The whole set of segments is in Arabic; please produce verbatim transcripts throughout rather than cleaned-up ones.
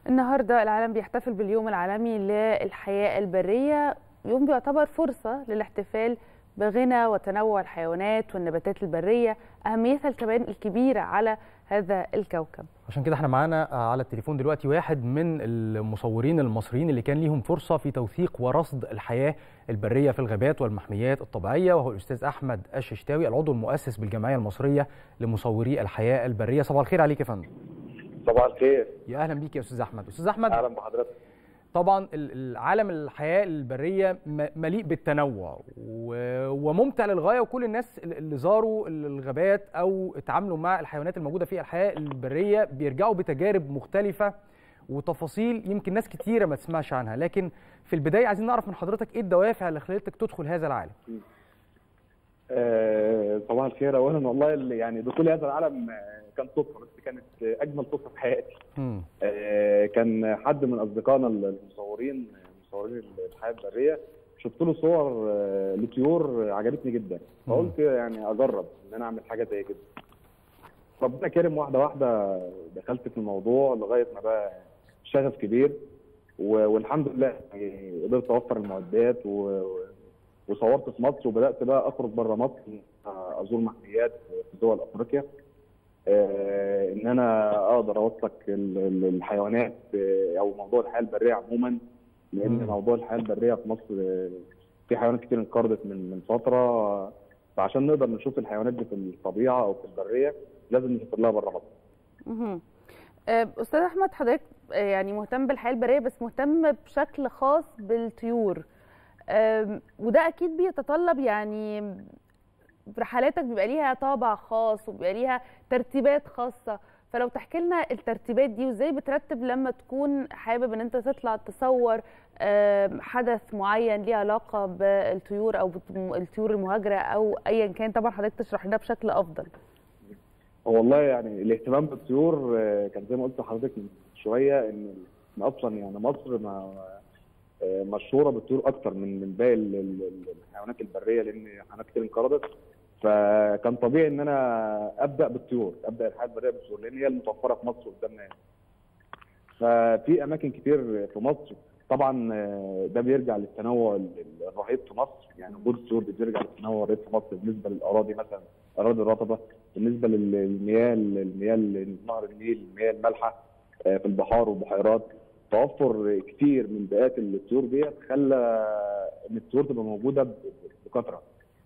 النهارده العالم بيحتفل باليوم العالمي للحياة البرية، يوم بيعتبر فرصة للاحتفال بغنى وتنوع الحيوانات والنباتات البرية، أهميتها كمان الكبيرة على هذا الكوكب. عشان كده احنا معانا على التليفون دلوقتي واحد من المصورين المصريين اللي كان ليهم فرصة في توثيق ورصد الحياة البرية في الغابات والمحميات الطبيعية، وهو الأستاذ أحمد الششتاوي العضو المؤسس بالجمعية المصرية لمصوري الحياة البرية. صباح الخير عليك يا فندم. صباح الخير. يا أهلا بيك يا أستاذ أحمد. أستاذ أحمد، أهلا بحضرتك. طبعا العالم الحياة البرية مليء بالتنوع وممتع للغاية، وكل الناس اللي زاروا الغابات أو اتعاملوا مع الحيوانات الموجودة في الحياة البرية بيرجعوا بتجارب مختلفة وتفاصيل يمكن ناس كتيرة ما تسمعش عنها. لكن في البداية عايزين نعرف من حضرتك إيه الدوافع اللي خلتك تدخل هذا العالم؟ أه صباح الخير. أولا والله يعني دخول هذا العالم كان صدفة، بس كانت أجمل صدفة في حياتي. أه كان حد من أصدقائنا المصورين مصورين الحياة البرية، شفت له صور أه لطيور عجبتني جدا، فقلت يعني أجرب إن أنا أعمل حاجة زي كده. ربنا كرم، واحدة واحدة دخلت في الموضوع لغاية ما بقى شغف كبير، والحمد لله يعني قدرت أوفر المعدات و وصورت في مصر، وبدات بقى اخرج بره مصر، ازور محميات في دول افريقيا، آه ان انا اقدر اوثق الحيوانات او موضوع الحياه البريه عموما، لان مم. موضوع الحياه البريه في مصر في حيوانات كتير انقرضت من من فتره، فعشان نقدر نشوف الحيوانات دي في الطبيعه او في البريه لازم نسافر لها بره مصر. اها استاذ احمد، حضرتك يعني مهتم بالحياه البريه، بس مهتم بشكل خاص بالطيور، وده اكيد بيتطلب يعني رحلاتك بيبقى ليها طابع خاص وبيبقى ليها ترتيبات خاصه، فلو تحكي لنا الترتيبات دي وازاي بترتب لما تكون حابب ان انت تطلع تصور حدث معين ليه علاقه بالطيور او الطيور المهاجره او ايا كان. طبعا حضرتك تشرح لنا بشكل افضل. والله يعني الاهتمام بالطيور كان زي ما قلت لحضرتك من شويه، ان اصلا يعني مصر ما مشهوره بالطيور اكتر من من باقي الحيوانات البريه، لان حيوانات كتير انقرضت، فكان طبيعي ان انا ابدا بالطيور، ابدا الحياه البريه بالطيور لان هي المتوفره في مصر قدامنا يعني. ففي اماكن كتير في مصر، طبعا ده بيرجع للتنوع الرهيب في مصر، يعني وجود الطيور بيرجع للتنوع الرهيب في مصر بالنسبه للاراضي، مثلا الاراضي الرطبه، بالنسبه للمياه المياه نهر النيل، المياه المالحه في البحار والبحيرات، توفر كتير من بيئات الطيور ديت خلى ان الطيور تبقى موجوده بكثره.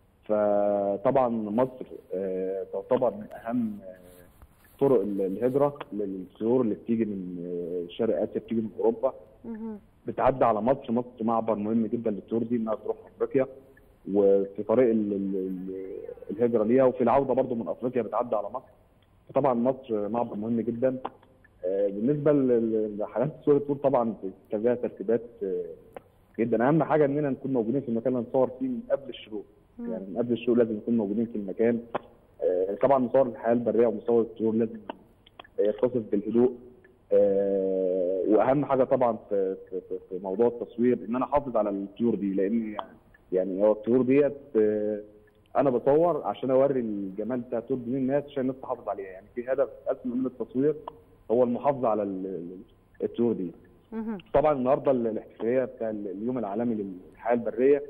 فطبعا مصر تعتبر من اهم طرق الهجره للطيور اللي بتيجي من شرق اسيا، بتيجي من اوروبا، بتعدي على مصر. مصر معبر مهم جدا للطيور دي انها تروح افريقيا، وفي طريق الهجره ليها، وفي العوده برضو من افريقيا بتعدي على مصر. فطبعا مصر معبر مهم جدا. بالنسبه لحالات صور الطيور طبعا لها ترتيبات جدا. اهم حاجه اننا نكون موجودين في المكان اللي هنصور فيه من قبل الشروق، يعني من قبل الشروق لازم نكون موجودين في المكان. طبعا مصور الحياه البريه ومصور الطيور لازم يتصف بالهدوء، واهم حاجه طبعا في في موضوع التصوير ان انا احافظ على الطيور دي، لان يعني هو الطيور ديت انا بصور عشان اوري الجمال بتاع الطيور دي للناس، عشان الناس تحافظ عليها. يعني في هدف اسمى من التصوير هو المحافظه على الطيور دي. طبعا النهارده الاحتفاليه بتاع اليوم العالمي للحياه البريه،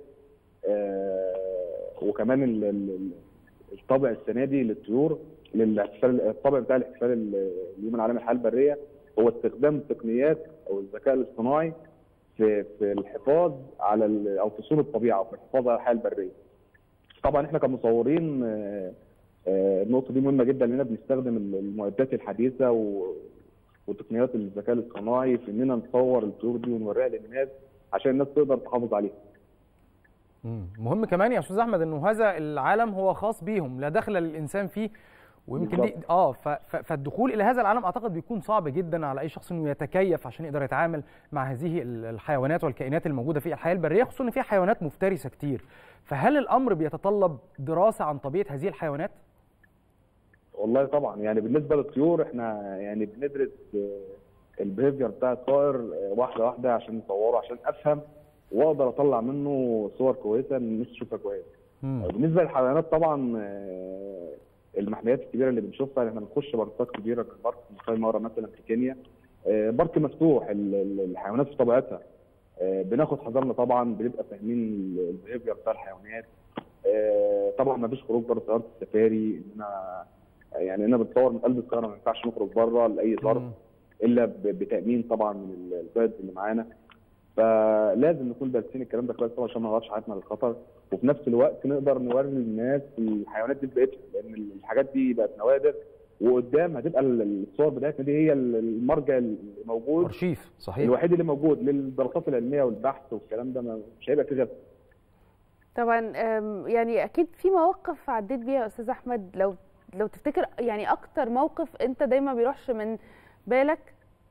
آه وكمان الطابع السنه دي للطيور، للاحتفال الطابع بتاع الاحتفال اليوم العالمي للحياه البريه هو استخدام التقنيات او الذكاء الاصطناعي في في الحفاظ على او في صون الطبيعه او في الحفاظ على الحياه البريه. طبعا احنا كمصورين آه النقطه دي مهمه جدا، لاننا بنستخدم المعدات الحديثه و وتقنيات الذكاء الاصطناعي في اننا نصور الطيور دي ونوريها للناس عشان الناس تقدر تحافظ عليها. مهم كمان يا استاذ احمد انه هذا العالم هو خاص بيهم، لا دخل للانسان فيه، ويمكن دي اه فالدخول الى هذا العالم اعتقد بيكون صعب جدا على اي شخص انه يتكيف عشان يقدر يتعامل مع هذه الحيوانات والكائنات الموجوده في الحياه البريه، خصوصا ان فيها حيوانات مفترسه كتير. فهل الامر بيتطلب دراسه عن طبيعه هذه الحيوانات؟ والله طبعا، يعني بالنسبه للطيور احنا يعني بندرس البيهيفير بتاع الطائر واحده واحده عشان نصوره، عشان افهم واقدر اطلع منه صور كويسه الناس تشوفها كويس. بالنسبه للحيوانات طبعا المحميات الكبيره اللي بنشوفها، احنا بنخش باركات كبيره، بارك مصاي مارا مثلا في كينيا، بارك مفتوح، الحيوانات في طبيعتها، بناخد حذرنا طبعا، بنبقى فاهمين البيهيفير بتاع الحيوانات. طبعا ما فيش خروج بره سياره السفاري، ان انا يعني انا بتصور من قلب السياره، ما ينفعش نخرج بره لاي ظرف الا بتامين طبعا من القائد اللي معانا. فلازم نكون دارسين الكلام ده كويس طبعا عشان ما نعرضش حياتنا للخطر، وفي نفس الوقت نقدر نوري الناس الحيوانات دي بقيتها، لان الحاجات دي بقت نوادر، وقدام هتبقى الصور بتاعتنا دي هي المرجع الموجود، ارشيف صحيح الوحيد اللي موجود للدراسات العلميه والبحث والكلام ده، مش هيبقى فيه غير. طبعا يعني اكيد في مواقف عديت بيها يا استاذ احمد، لو لو تفتكر يعني اكتر موقف انت دايما بيروحش من بالك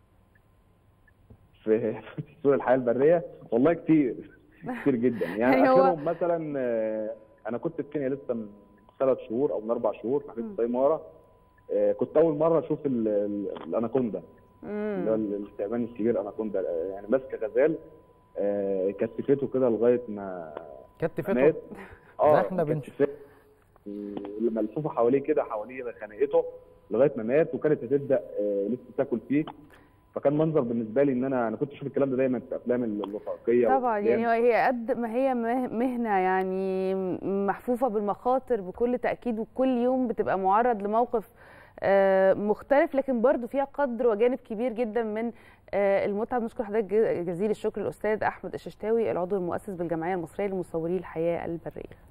في سور الحياه البريه؟ والله كتير كتير جدا يعني, يعني اخرهم مثلا انا كنت في كينيا لسه من ثلاث شهور او من اربع شهور في حديقه تايمارا، كنت اول مره اشوف الاناكوندا، اللي هو التعبان الكبير اناكوندا، يعني ماسكه غزال كتفته كده لغايه ما كتفته اه احنا بنشوف ملفوفه حواليه كده، حواليه خنقته لغايه ما مات، وكانت هتبدا لسه تاكل فيه. فكان منظر بالنسبه لي ان انا انا كنت اشوف الكلام ده دايما في افلام الوثائقيه طبعا. يعني هي قد ما هي مهنه يعني محفوفه بالمخاطر بكل تاكيد، وكل يوم بتبقى معرض لموقف مختلف، لكن برضو فيها قدر وجانب كبير جدا من المتعه. بنشكر حضرتك جزيل الشكر الاستاذ احمد الششتاوي، العضو المؤسس بالجمعيه المصريه لمصوري الحياه البريه.